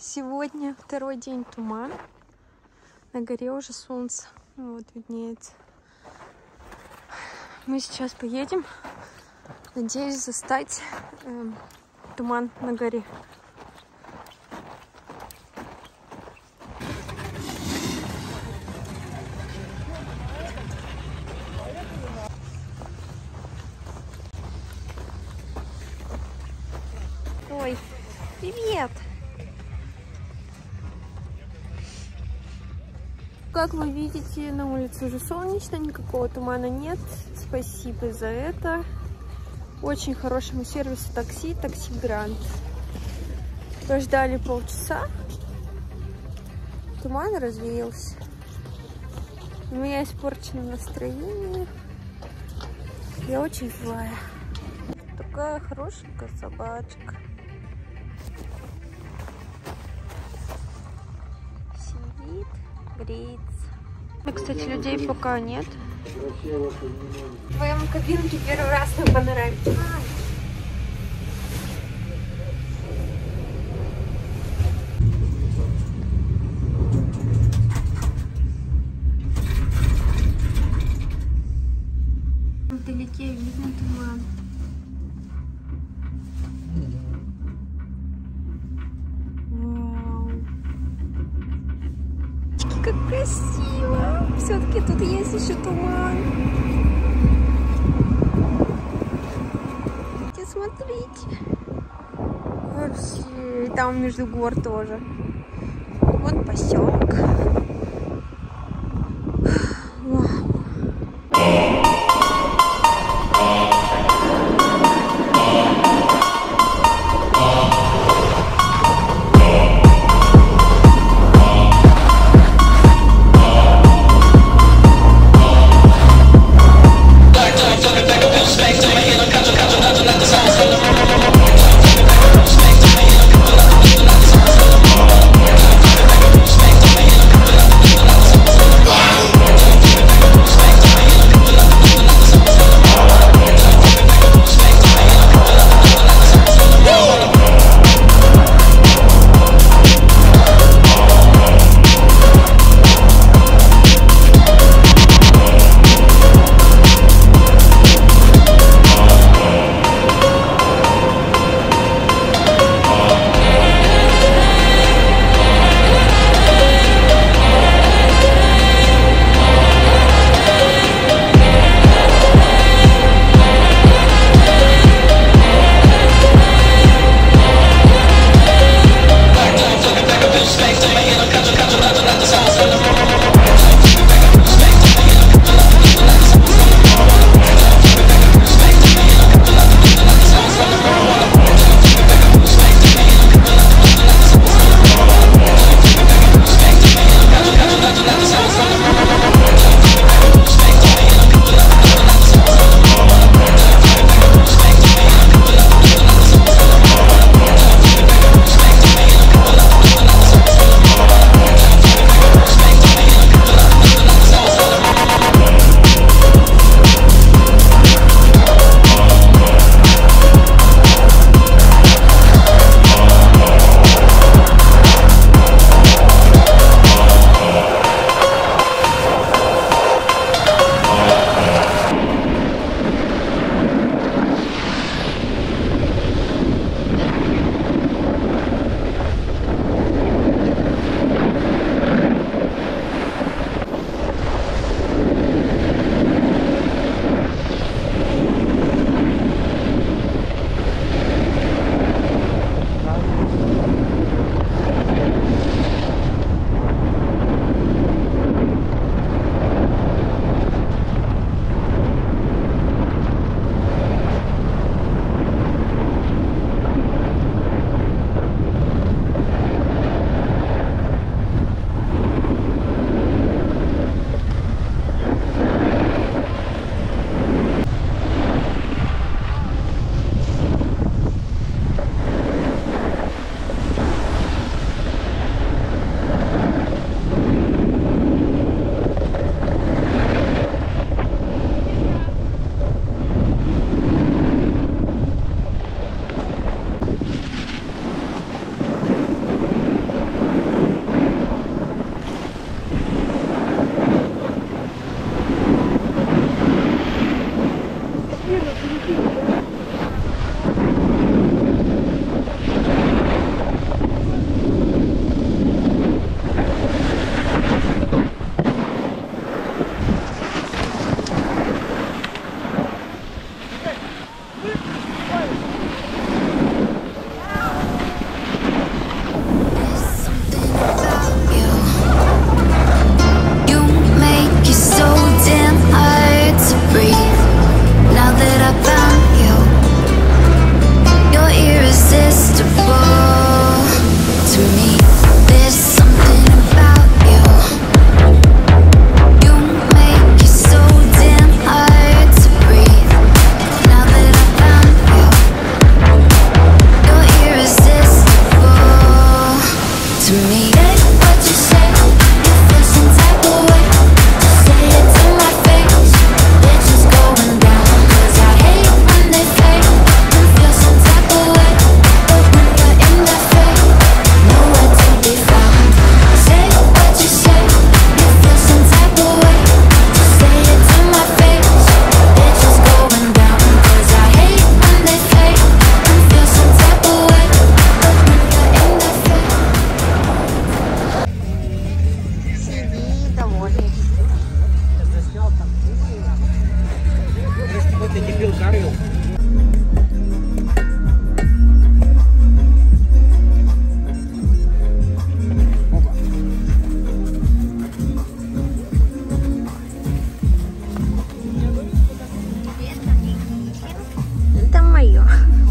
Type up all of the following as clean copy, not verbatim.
Сегодня второй день туман. На горе уже солнце. Вот виднеется. Мы сейчас поедем. Надеюсь застать туман на горе. Ой, привет! Как вы видите, на улице уже солнечно, никакого тумана нет. Спасибо за это. Очень хорошему сервису такси Гранд. Прождали полчаса. Туман развеялся. У меня испорчено настроение. Я очень злая. Такая хорошенькая собачка. Сидит, греется. Кстати, людей пока нет. В твоем кабинке первый раз на Панораме. Вдалеке видно туман. Как красиво! Все-таки тут есть еще туман. Смотрите. Вообще. И там между гор тоже. Вот поселок. Вау. to me. Say what you say, you feel some type of way. Say it to my face, bitches going down. Cause I hate when they fake and feel some type of way. But when you're in that fake, nowhere to be found. Say what you say, you feel some type of way. Say it to my face, bitches going down. Cause I hate when they fake and feel some type of way. But when you're in that fake. Сиди, довольный. Ты дебил, Карл. Это мое.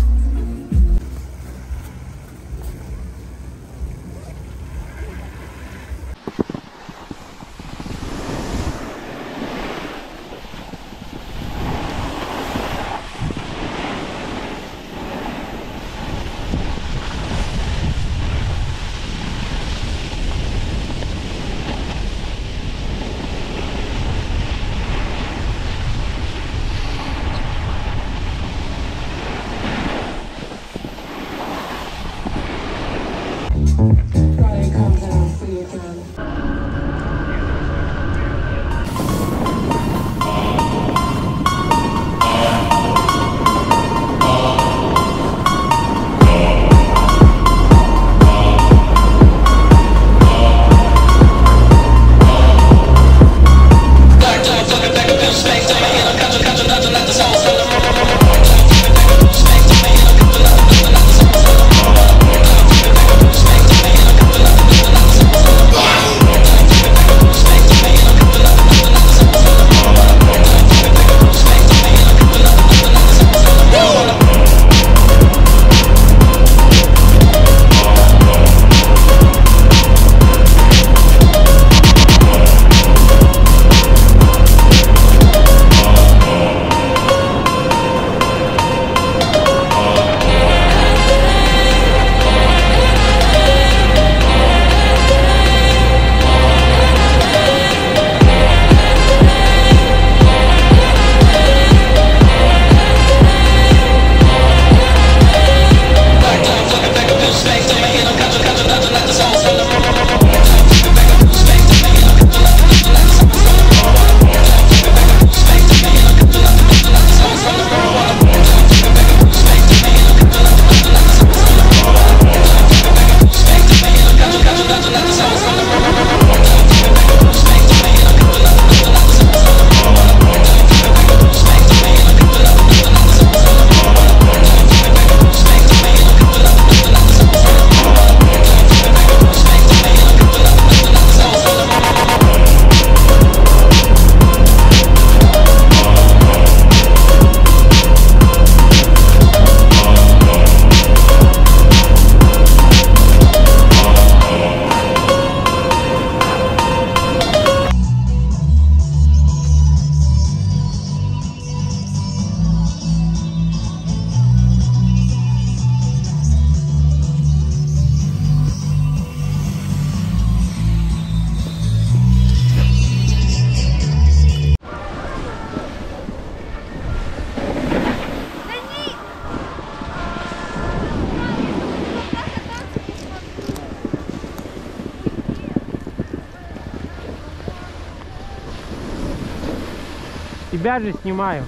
Тебя же снимаю.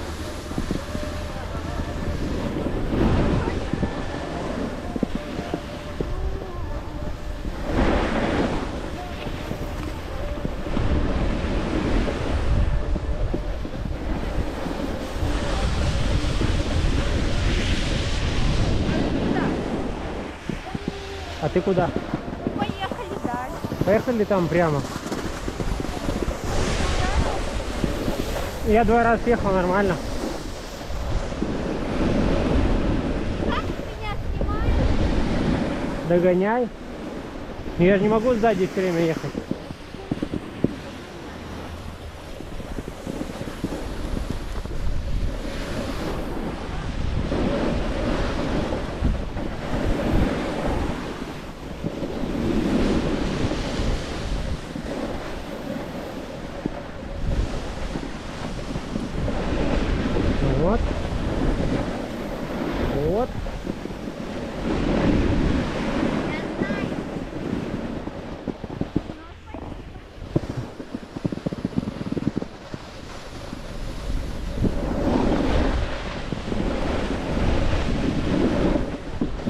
А ты куда? Поехали дальше. Поехали там прямо. Я 2 раза ехал нормально. Как ты меня снимаешь? Догоняй. Но я же не могу сзади все время ехать.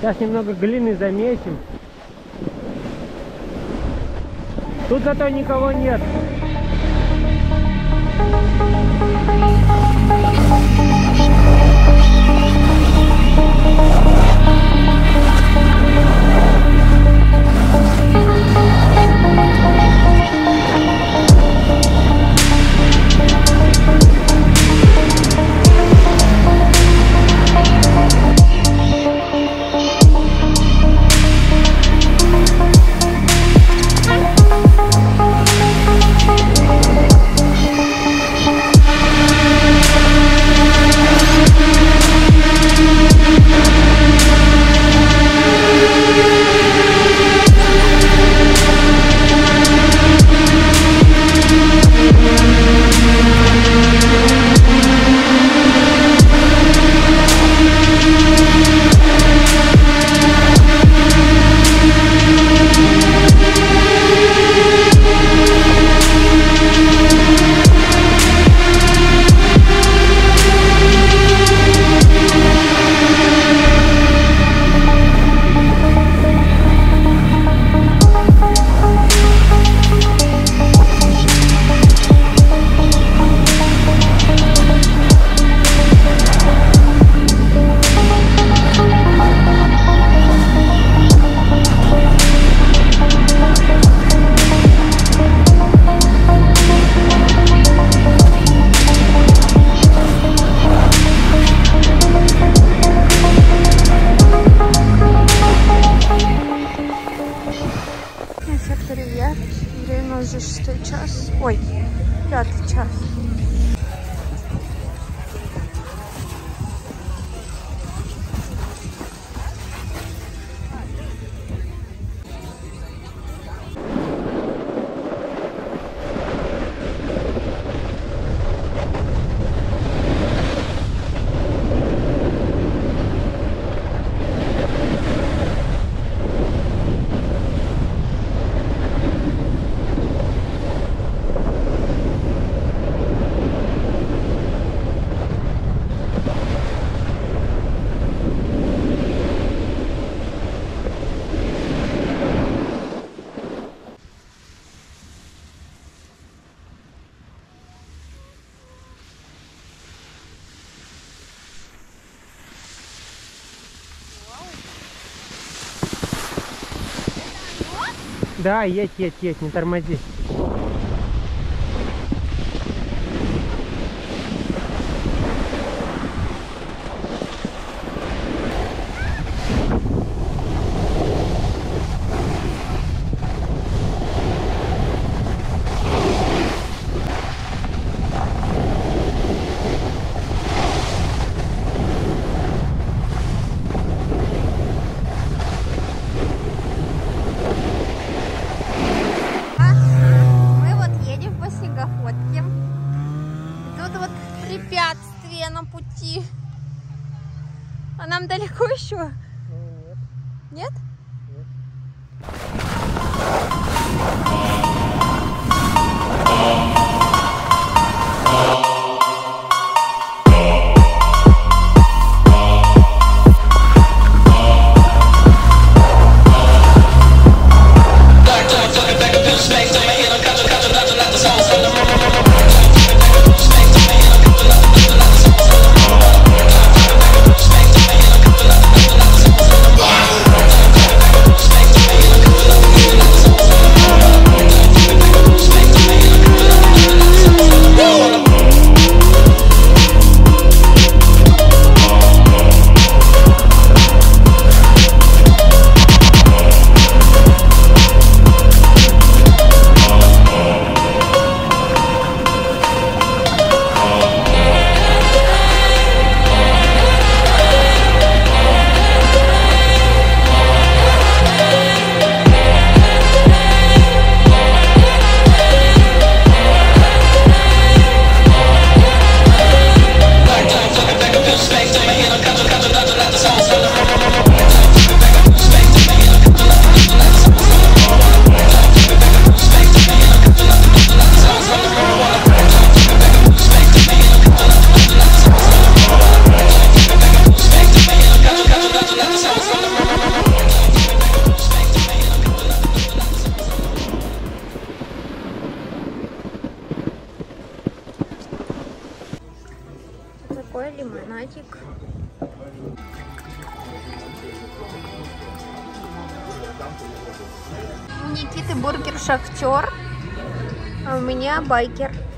Сейчас немного глины заметим. Тут зато никого нет. Время уже 6 час. Ой, 5 час. Да, едь, не тормози. Препятствие на пути. А нам далеко еще? Нет. Нет? Нет. такой лимонадик. У Никиты бургер шахтер, а у меня байкер.